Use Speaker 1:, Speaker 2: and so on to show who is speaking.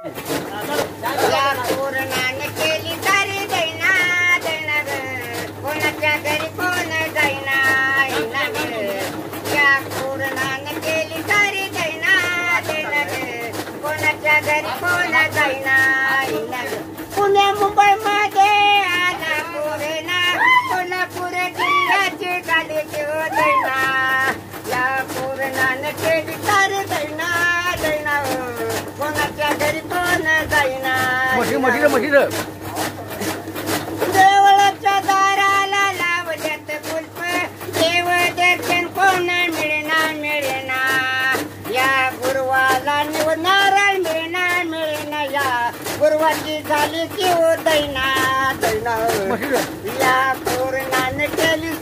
Speaker 1: या पूर्णाने केली तारी दैना दैना ग कोणाच्या घरी कोण जाईना दैना ग या पूर्णाने केली तारी दैना दैना ग कोणाच्या घरी कोण जाईना दैना ग पुणे मुंबई मध्ये आला पूर्णा कोल्हापूर जिल्ह्याची गाडी दैना या पूर्णाने केली तारी दैना दैना कोणाच्या घरी कोण जाईना देवळाच्या दाराला लावल्यात कुलप देव दर्शन कोण मिळेना या गुरुवाला नारळ मिळेना या गुरुवाची झाली की दैना दैना या पूर्णाने केली